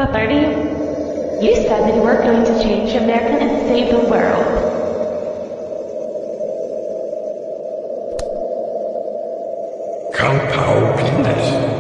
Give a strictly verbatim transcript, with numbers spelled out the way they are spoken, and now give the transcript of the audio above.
But Bertie, you said that you were going to change America and save the world. Cow Cow Peanut.